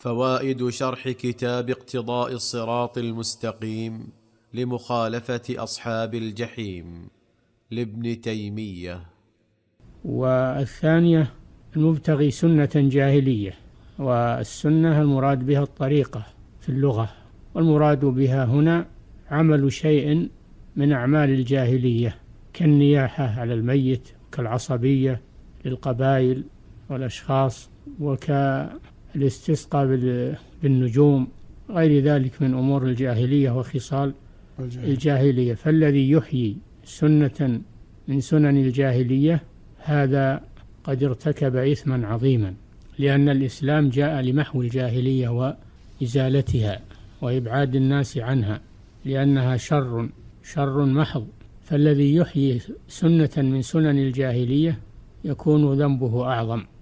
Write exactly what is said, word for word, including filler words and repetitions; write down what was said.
فوائد شرح كتاب اقتضاء الصراط المستقيم لمخالفة أصحاب الجحيم لابن تيمية. والثانية المبتغي سنة جاهلية، والسنة المراد بها الطريقة في اللغة، والمراد بها هنا عمل شيء من أعمال الجاهلية كالنياحة على الميت، كالعصبية للقبائل والأشخاص، وكالاستسقاء بالنجوم، غير ذلك من أمور الجاهلية وخصال الجاهلية. فالذي يحيي سنة من سنن الجاهلية هذا قد ارتكب إثما عظيما، لأن الإسلام جاء لمحو الجاهلية وإزالتها وإبعاد الناس عنها، لأنها شر شر محض. فالذي يحيي سنة من سنن الجاهلية يكون ذنبه أعظم.